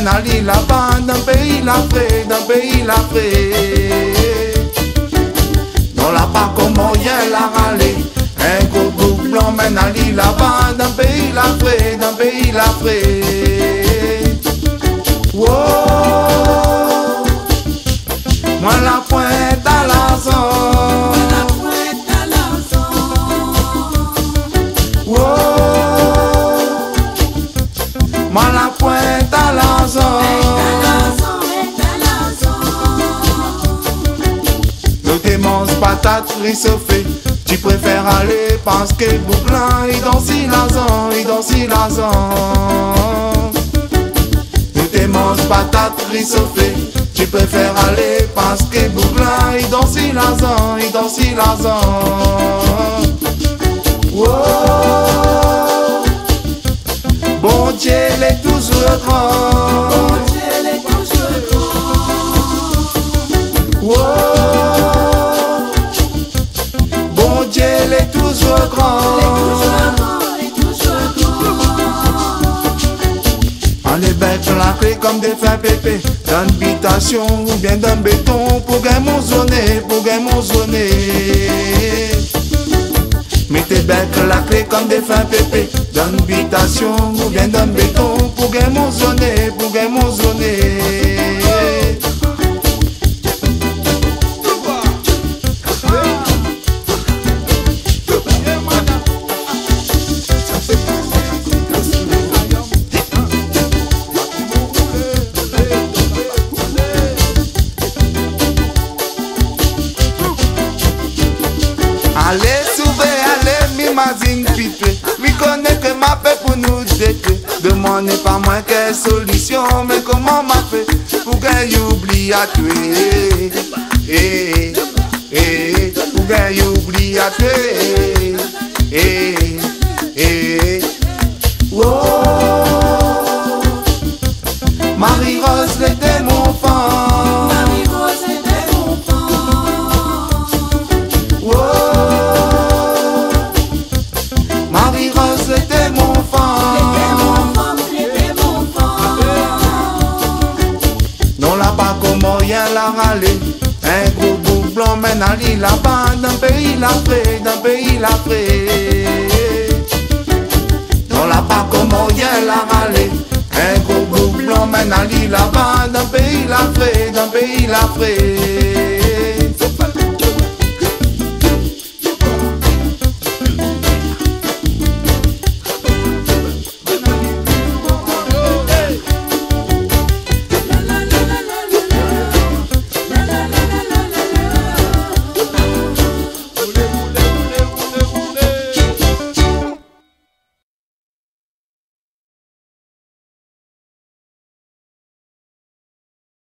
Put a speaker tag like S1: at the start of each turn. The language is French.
S1: mène à l'île là-bas, d'un pays l'Afrique, d'un pays l'Afrique. Non là pas comment y'a la râler. Un gros groupe blanc mène à l'île là-bas, d'un pays l'Afrique, d'un pays l'Afrique. Wow, moi la pointe à la zone. Wow, moi la pointe à la zone. Le démence patate rissoffée. Tu préfères aller parce que Bouclin il danse la zone, il danse la zone. Le démence patate rissoffée. Tu préfères aller parce que Bouclin il danse la zone, il danse la zone. Wow, bon Dieu il est toujours grand. Bon Dieu il est toujours grand. Wow, bon Dieu il est toujours grand. On les bête sur la clé comme des fins pépés. Dans l'habitation ou bien dans le béton. Pour gagner mon zoné, pour gagner mon zoné. Mettez bête sur la clé comme des fins pépés. Dans l'habitation ou bien dans le béton. Pour gagner mon zoné, pour gagner mon zoné. Allez s'ouvrir, allez m'imagine piper. Mi connaît que m'a fait pour nous détruire. Demandez pas moins quelle solution. Mais comment m'a fait pour qu'elle oublie à tuer. Pour qu'elle oublie à tuer. Oh, Marie-Rose l'était mon enfant. Marie-Rose l'était mon enfant. Oh, Marie-Rose l'était mon enfant. Non là pas comment rien la râler. Un gros bout blanc mène à l'île là-bas, d'un pays l'Afrique, d'un pays l'Afrique. Non là pas comment rien la râler. Un gros bout blanc mène à l'île là-bas, d'un pays l'Afrique, d'un pays l'Afrique.